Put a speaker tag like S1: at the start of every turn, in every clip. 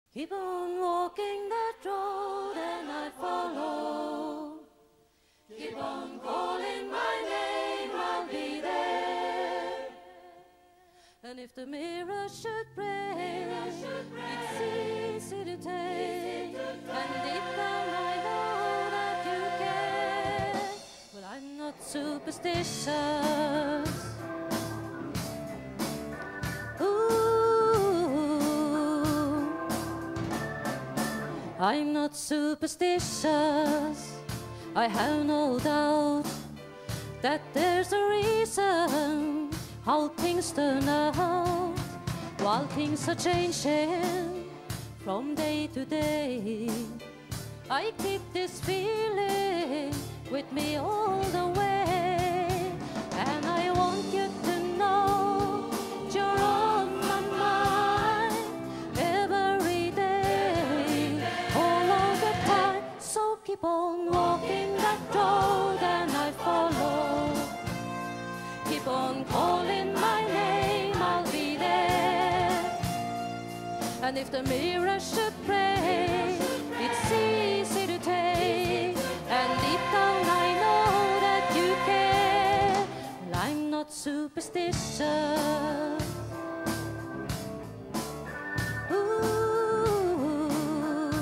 S1: Keep on walking that road and I follow. Keep on calling my name, I'll be there. And if the mirror should break, it's easy to take. And deep down I know that you care. But I'm not superstitious. I'm not superstitious. I have no doubt that there's a reason how things turn out. While things are changing from day to day, I keep this feeling with me all the way. And I want you to know you're on my mind every day, all of the time. So keep on walking that road and I follow. Keep on calling my name, I'll be there. And if the mirror should break, it's easy to take. And deep down I know that you care. Well, I'm not superstitious. Ooh.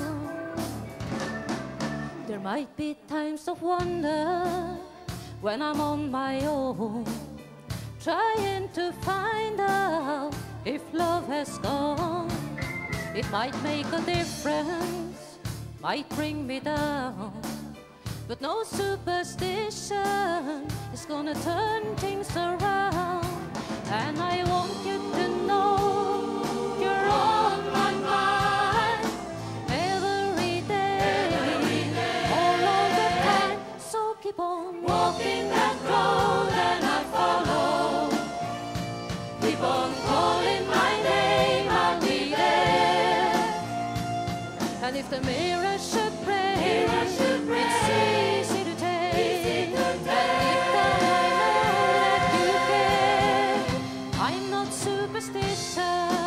S1: There might be times of wonder when I'm on my own, trying to find out if love has gone. It might make a difference, might bring me down, but no superstition is gonna turn things around. And I want you to know you're on my mind every day, all of the time. So keep on walking that road and I follow. Keep on calling my name, I'll be there. And if the mirror should break, it's easy to take. And deep down I know that you care. I'm not superstitious.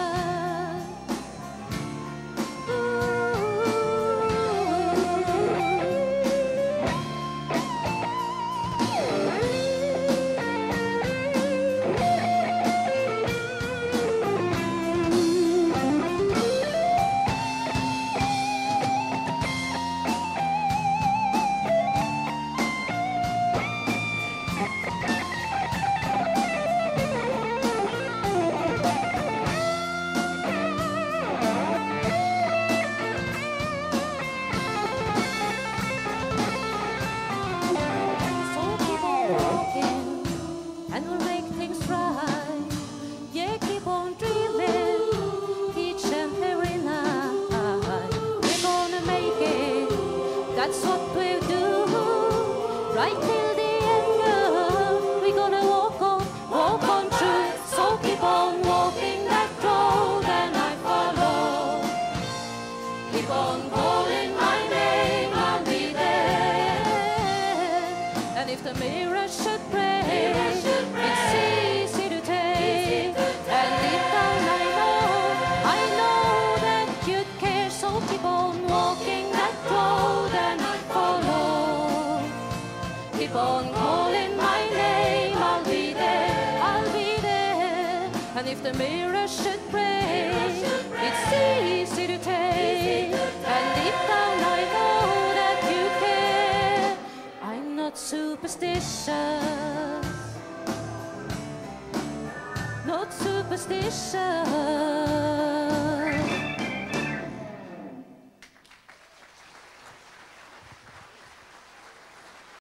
S1: And we'll make things right. Yeah, keep on dreaming each and every night. We're gonna make it, that's what we'll do. Right till the end, girl. We're gonna walk on through. So keep on walking that road and I follow. Keep on calling my name, I'll be there. And if the mirror should break, it's easy to take. And deep down I know that you'd care. So keep on walking that road and I follow. Keep on calling my name, I'll be there, I'll be there. And if the mirror should break, it's easy to take. And deep down I know that you care. I'm not superstitious, not superstitious.